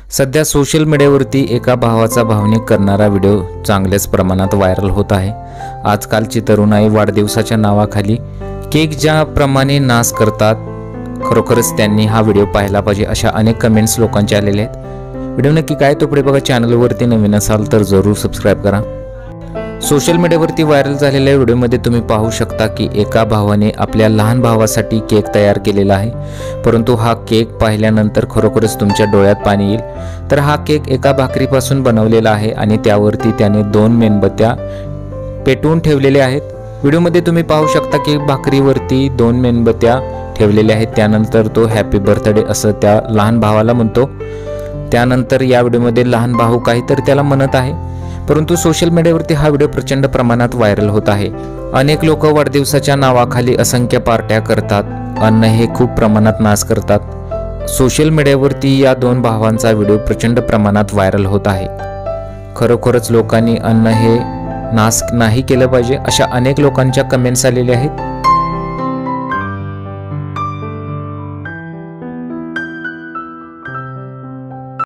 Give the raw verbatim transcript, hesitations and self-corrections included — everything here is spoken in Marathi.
सध्या सोशल मीडियावरती एका भावाचा भावनिक करणारा व्हिडिओ चांगल्याच प्रमाणात व्हायरल होत आहे। आजकालची तरुणाई वाढदिवसाच्या नावाखाली केक ज्याप्रमाणे नाश करतात, खरोखरच त्यांनी हा व्हिडिओ पाहायला पाहिजे अशा अनेक कमेंट्स लोकांचे आलेले आहेत। व्हिडिओ नक्की काय तो पुढे बघा। चॅनलवरती नवीन असाल तर जरूर सबस्क्राइब करा। सोशल मीडियावरती व्हायरल झालेल्या व्हिडिओमध्ये तुम्ही पाहू शकता की एका भावाने आपल्या लहान भावासाठी केक तयार केलेला आहे, परंतु हा केक पाहिल्यानंतर खरोखरच तुमच्या डोळ्यात पाणी येईल। तर हा केक एका भाकरीपासून बनवलेला आहे आणि त्यावरती त्याने दोन मेणबत्त्या पेटवून ठेवलेल्या आहेत। व्हिडिओमध्ये तुम्ही पाहू शकता की भाकरीवरती दोन मेणबत्त्या ठेवलेल्या आहेत। त्यानंतर तो हॅपी बर्थडे असं त्या लहान भावाला म्हणतो। त्यानंतर या व्हिडिओमध्ये लहान भाऊ काहीतरी त्याला म्हणत आहे, परंतु सोशल मीडियावरती हा व्हिडिओ प्रचंड प्रमाणात व्हायरल होत आहे। अनेक लोक वाढदिवसाच्या नावाखाली असंख्य पार्ट्या करतात, अन्न हे खूप प्रमाणात नाश करतात। सोशल मीडियावरती या दोन भावांचा व्हिडिओ प्रचंड प्रमाणात व्हायरल होत आहे। खरोखरच लोकांनी अन्न हे नाश नाही केलं पाहिजे अशा अनेक लोकांच्या कमेंट्स आलेल्या आहेत।